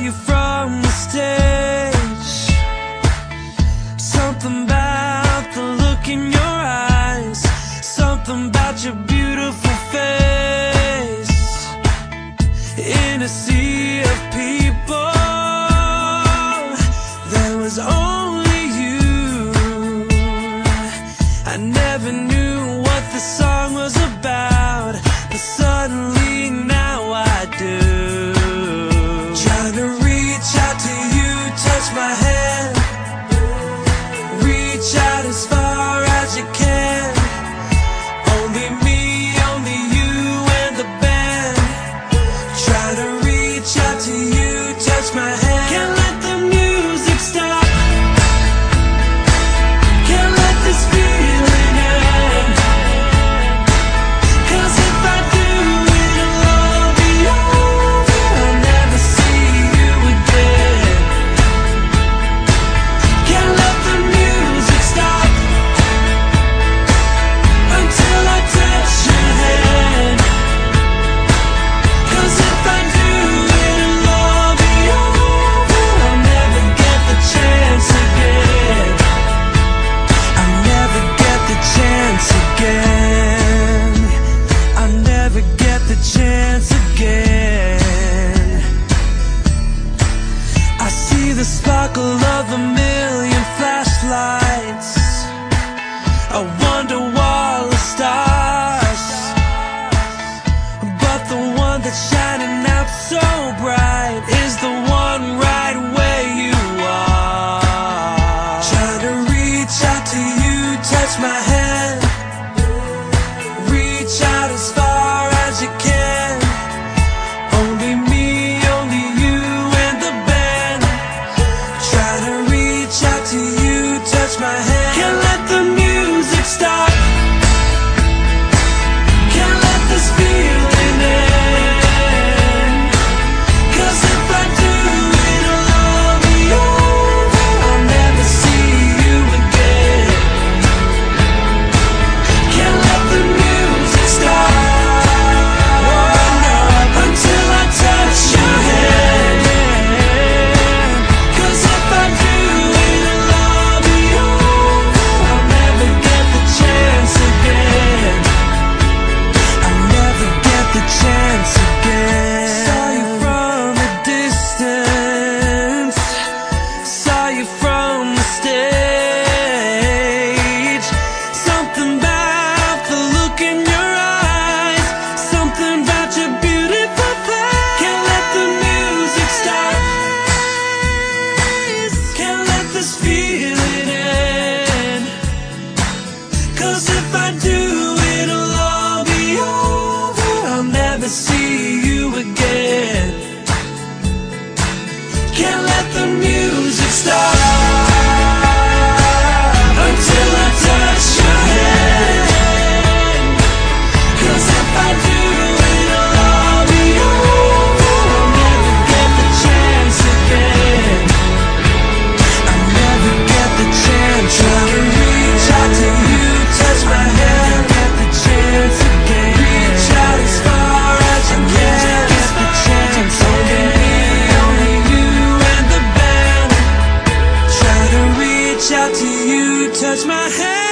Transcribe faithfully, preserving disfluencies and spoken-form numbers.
you from the stage. Something about the look in your eyes, something about your beautiful face. In a sea of people, there was only you. I never knew what the song was about, but suddenly now I do. Trying to reach out to you, touch my hand, reach out as far as you can. Only me, only you and the band. Trying to reach out to you, touch my hand. Can't let the music stop, can't let this feeling end. Cause if I do, it'll all be over. I'll never see you again. Can't let the music stop until I touch your hand. Cause if I do, it'll all be over. I'll never get the chance again. I'll never get the chance again. I'll never get the chance again. I see the sparkle of a million flashlights, a wonder wall of stars, but the one that's shining out so bright is the one right where you are. Trying to reach out to you, touch my hand, reach out as far as you can. Only me, only you and the band. Try to reach out to you, touch my hand. Can't let the music stop, can't let this feeling end. Cause if I do, it'll all be over. I'll never see you again. Can't let the music stop until I touch your hand. Cause if I do, it'll all be over. I'll never get the chance again. I'll never get the chance again. Saw you from a distance, saw you from the stage. Something about the look in your eyes, something about your beautiful face. Can't let the music stop, can't let this feeling end. Cause if I do, it'll all be over. I'll never see you again. Can't let the music stop until I touch your hand. Cause if I do, it'll all be over. I'll never get the chance again. I'll never get the chance. Try to reach out to you, touch my hand, get the chance again. Reach out as far as you can, get the chance again. Only you and the band. Try to reach out to you, touch my hand.